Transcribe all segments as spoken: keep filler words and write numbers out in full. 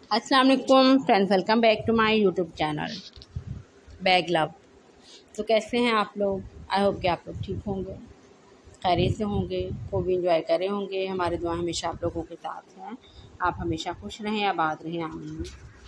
अस्सलाम वालेकुम friends, welcome back to my YouTube channel bag love. तो कैसे हैं आप लोग? आई होप कि आप लोग ठीक होंगे, खैरियत से होंगे, खूब इंजॉय कर रहे होंगे। हमारी दुआ हमेशा आप लोगों के साथ हैं। आप हमेशा खुश रहें, आबाद रहें, आमीन।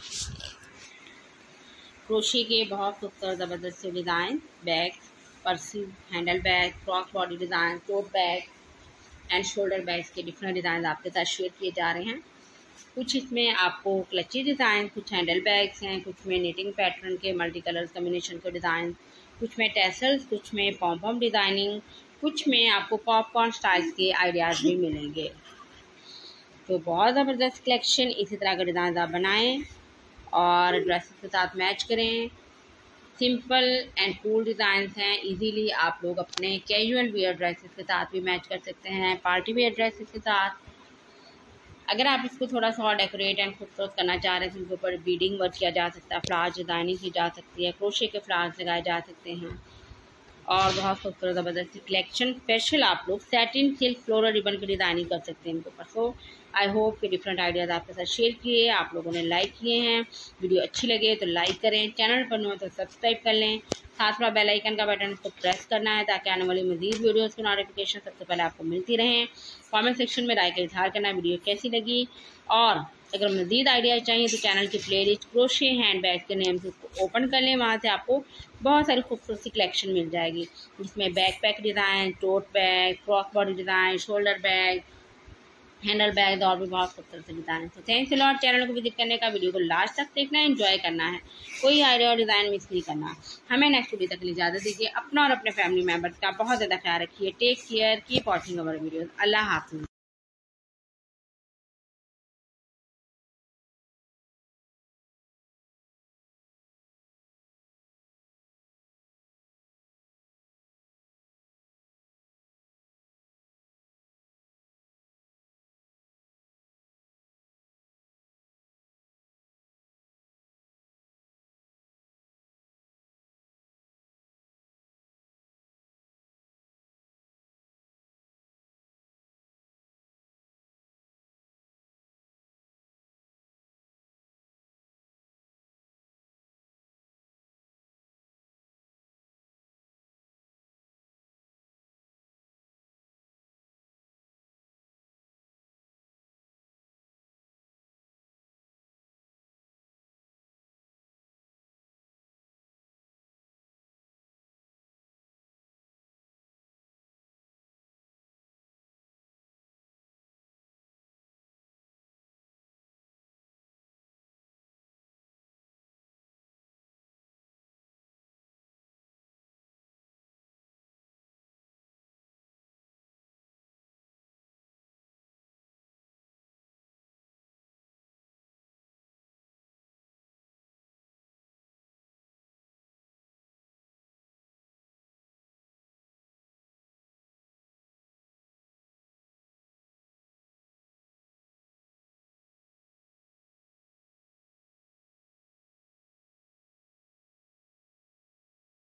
क्रोशे के बहुत खूबसूरत ज़बरदस्त से डिज़ाइन बैग, पर्सी, handle bag, cross body design, tote bag and shoulder bags के डिफरेंट डिज़ाइन आपके साथ शेयर किए जा रहे हैं। कुछ इसमें आपको क्लची डिज़ाइन, कुछ हैंडल बैग्स हैं, कुछ में निटिंग पैटर्न के मल्टी कलर कम्बिनेशन के डिज़ाइन, कुछ में टेसल्स, कुछ में पॉम पॉम डिज़ाइनिंग, कुछ में आपको पॉपकॉर्न स्टाइल्स के आइडियाज़ भी मिलेंगे। तो बहुत ज़बरदस्त कलेक्शन, इसी तरह के डिज़ाइन आप बनाएं और ड्रेसेस के साथ मैच करें। सिंपल एंड कूल डिज़ाइंस हैं, इजीली आप लोग अपने कैजुअल वियर ड्रेसेस के साथ भी मैच कर सकते हैं, पार्टी वेयर ड्रेसेस के साथ। अगर आप इसको थोड़ा सा और डेकोरेट एंड खूबसूरत करना चाह रहे हैं तो इनके ऊपर बीडिंग वर्क किया जा सकता है, फ्लावर्स डिज़ाइनिंग की जा सकती है, क्रोशे के फ्लावर्स लगाए जा सकते हैं और बहुत खूबसूरत ज़बरदस्त कलेक्शन। स्पेशल आप लोग सैटिन सिल्क फ्लोरल रिबन की डिज़ाइनिंग कर सकते हैं इनके ऊपर। सो आई होप कि डिफरेंट आइडियाज़ आपके साथ शेयर किए, आप लोगों ने लाइक किए हैं। वीडियो अच्छी लगे तो लाइक करें, चैनल पर नो तो सब्सक्राइब कर लें, साथ में बेल आइकन का बटन इसको प्रेस करना है ताकि आने वाली मज़ीद वीडियोज़ की नोटिफिकेशन सबसे पहले आपको मिलती रहें। कमेंट सेक्शन में राय का इजहार करना, वीडियो कैसी लगी, और अगर मज़ीद आइडिया चाहिए तो चैनल की प्लेलिस्ट क्रोशे हैंड बैग के नेम से उसको ओपन कर लें। वहाँ से आपको बहुत सारी खूबसूरत सी कलेक्शन मिल जाएगी, जिसमें backpack design, tote bag, cross body design, shoulder bag, handle bag और भी बहुत खूबसूरत से डिज़ाइन है। तो थैंक्स अ लॉट चैनल को विजिट करने का, वीडियो को लास्ट तक देखना है, एंजॉय करना है, कोई आइडिया और डिज़ाइन मिस नहीं करना। हमें नेक्स्ट वीडियो तक इजाज़त दीजिए। अपना और अपने फैमिली मेम्बर्स का बहुत ज़्यादा ख्याल रखिए। Take care, keep watching our videos. अल्लाह हाफ़िज़।